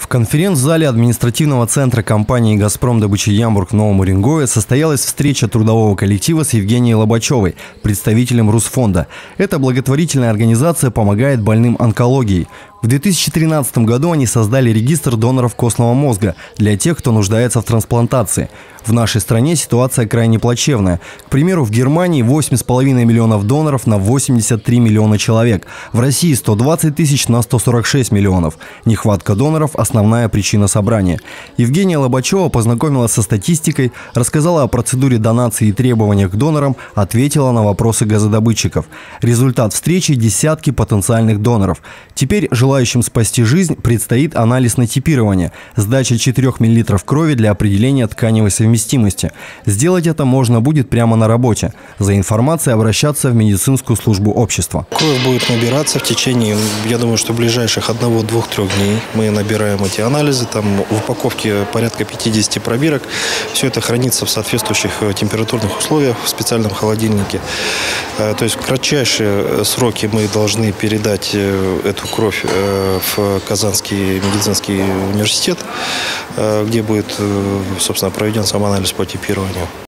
В конференц-зале административного центра компании «Газпром» добычи Ямбург в Новом Уренгое состоялась встреча трудового коллектива с Евгенией Лобачевой, представителем Русфонда. Эта благотворительная организация помогает больным онкологией. В 2013 году они создали регистр доноров костного мозга для тех, кто нуждается в трансплантации. В нашей стране ситуация крайне плачевная. К примеру, в Германии 8,5 миллионов доноров на 83 миллиона человек. В России 120 тысяч на 146 миллионов. Нехватка доноров – основная причина собрания. Евгения Лобачева познакомилась со статистикой, рассказала о процедуре донации и требованиях к донорам, ответила на вопросы газодобытчиков. Результат встречи – десятки потенциальных доноров. Теперь желающим спасти жизнь предстоит анализ на типирование, сдача 4 мл крови для определения тканевой совместимости. Сделать это можно будет прямо на работе. За информацией обращаться в медицинскую службу общества. Кровь будет набираться в течение, я думаю, что ближайших 1, 2, 3 дней. Мы набираем эти анализы, там в упаковке порядка 50 пробирок. Все это хранится в соответствующих температурных условиях в специальном холодильнике. То есть в кратчайшие сроки мы должны передать эту кровь в Казанский медицинский университет, где будет, собственно, проведен сам анализ по типированию.